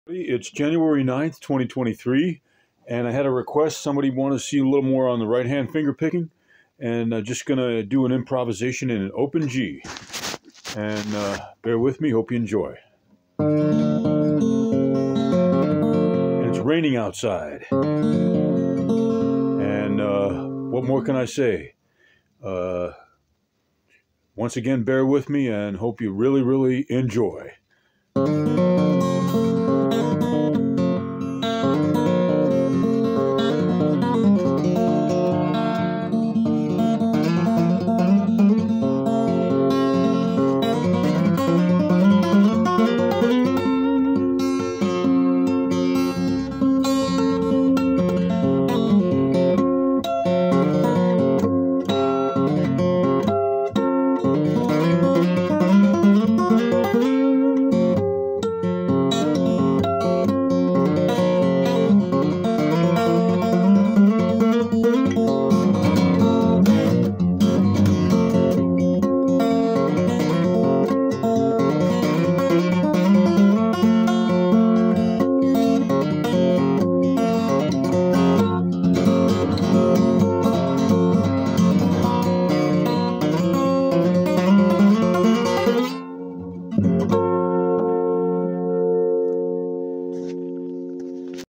It's January 9th, 2023, and I had a request. Somebody wanted to see a little more on the right-hand finger picking, and just going to do an improvisation in an open G. And bear with me, hope you enjoy. And it's raining outside. And what more can I say? Once again, bear with me and hope you really, really enjoy.